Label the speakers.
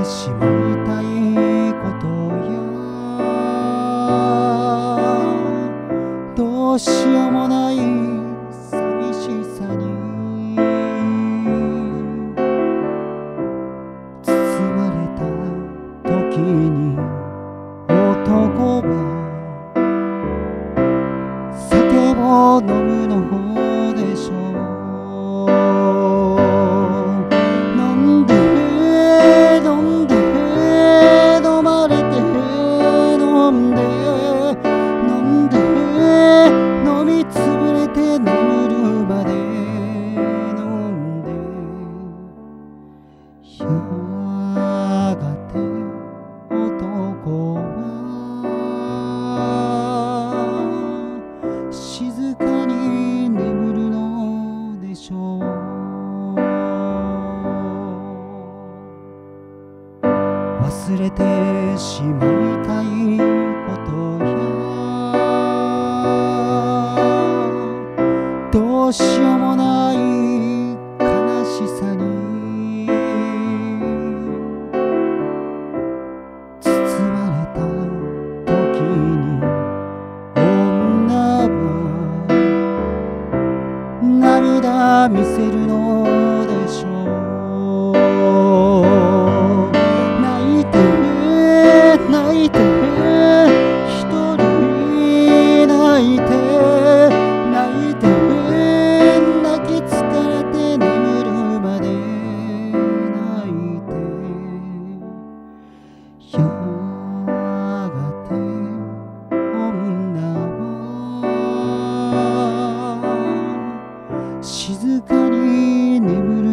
Speaker 1: しまいたいことやどうしようもない寂しさに包まれた時に男は酒を飲むの方でしょう。飲んで飲んで飲まれて飲んで飲んで飲みつぶれて眠るまで飲んでやがて男は静かに眠るのでしょう。忘れてしまいたいことやどうしようもない悲しさに包まれた時に女は涙見せるのでしょう。泣いて泣いて一人泣いて泣いて泣き疲れて眠るまで泣いてやがて女は静かに眠る